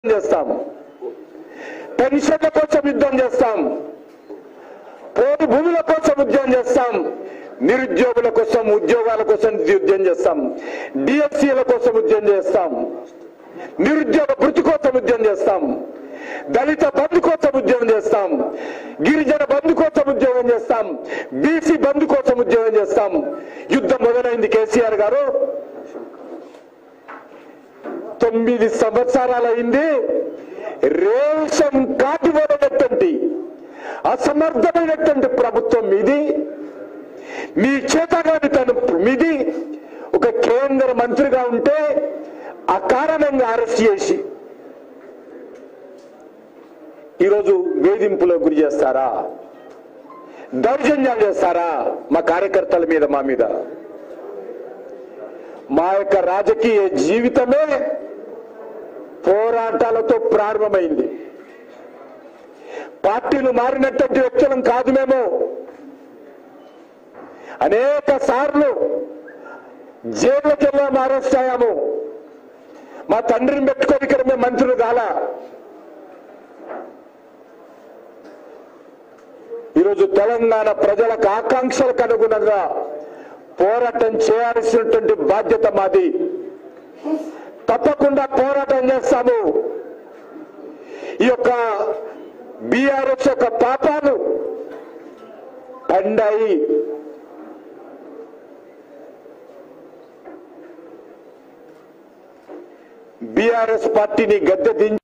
చేస్తాం, పెన్షన్ల కోసం యుద్ధం చేస్తాం, పోటు భూముల కోసం యుద్ధం చేస్తాం, నిరుద్యోగుల కోసం ఉద్యోగాల కోసం యుద్ధం చేస్తాం, డిఎస్సీల కోసం యుద్ధం చేస్తాం, నిరుద్యోగ వృత్తి కోసం యుద్ధం చేస్తాం, దళిత బంధు కోసం ఉద్యోగం చేస్తాం, గిరిజన బంధు కోసం ఉద్యోగం చేస్తాం, బీసీ బంధు కోసం ఉద్యోగం చేస్తాం. యుద్ధం మొదలైంది కేసీఆర్ గారు. 9 సంవత్సరాలైంది. రేషన్ కార్డు ఇవ్వనటువంటి అసమర్థమైనటువంటి ప్రభుత్వం మీది, మీ చేతగానితనం మీది. ఒక కేంద్ర మంత్రిగా ఉంటే అకారణంగా అరెస్ట్ చేసి ఈరోజు వేధింపులకు గురి చేస్తారా, దౌర్జన్యాలు చేస్తారా మా కార్యకర్తల మీద, మా మీద. మా యొక్క రాజకీయ జీవితమే పోరాటాలతో ప్రారంభమైంది. పార్టీలు మారినటువంటి వ్యక్తులం కాదు మేము. అనేక సార్లు జైళ్ళకి వెళ్ళాము, అరెస్ట్ అయ్యాము. మా తండ్రిని పెట్టుకొని ఇక్కడ మేము మంత్రులు కాలా. ఈరోజు తెలంగాణ ప్రజలకు ఆకాంక్షలకు అనుగుణంగా పోరాటం చేయాల్సినటువంటి బాధ్యత మాది. తప్పకుండా పోరాటం చేస్తాము. ఈ యొక్క బీఆర్ఎస్ యొక్క పాపాలు పండాయి. బీఆర్ఎస్ పార్టీని గద్దె దించి